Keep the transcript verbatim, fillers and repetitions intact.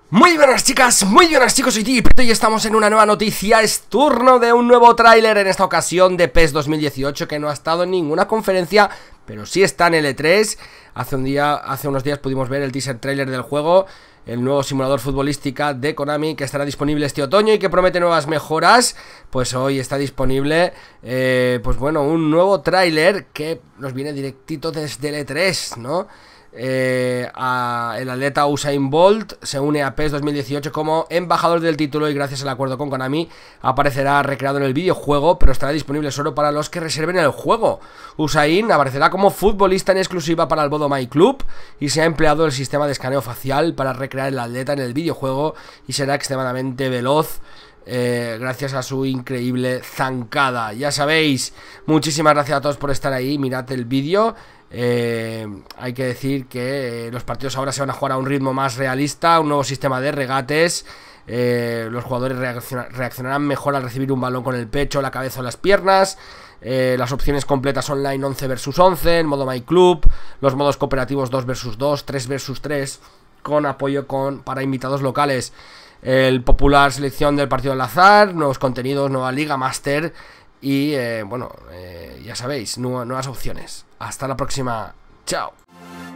Muy buenas chicas, muy buenas chicos, soy Tip y estamos en una nueva noticia. Es turno de un nuevo tráiler, en esta ocasión de PES dos mil dieciocho, que no ha estado en ninguna conferencia, pero sí está en L tres. Hace un día, hace unos días pudimos ver el teaser trailer del juego, el nuevo simulador futbolística de Konami, que estará disponible este otoño y que promete nuevas mejoras. Pues hoy está disponible, eh, pues bueno, un nuevo tráiler que nos viene directito desde L tres, ¿no? Eh, a el atleta Usain Bolt se une a PES dos mil dieciocho como embajador del título y gracias al acuerdo con Konami aparecerá recreado en el videojuego, pero estará disponible solo para los que reserven el juego. Usain aparecerá como futbolista en exclusiva para el modo My Club y se ha empleado el sistema de escaneo facial para recrear el atleta en el videojuego y será extremadamente veloz. Eh, gracias a su increíble zancada. Ya sabéis, muchísimas gracias a todos por estar ahí. Mirad el vídeo. Eh, hay que decir que eh, los partidos ahora se van a jugar a un ritmo más realista, un nuevo sistema de regates. eh, Los jugadores reacciona, reaccionarán mejor al recibir un balón con el pecho, la cabeza o las piernas. eh, Las opciones completas online once versus once, el modo My Club, los modos cooperativos dos versus dos, tres versus tres, con apoyo con, para invitados locales, el popular selección del partido al azar, nuevos contenidos, nueva Liga Master y, eh, bueno, eh, ya sabéis, nu nuevas opciones. Hasta la próxima. Chao.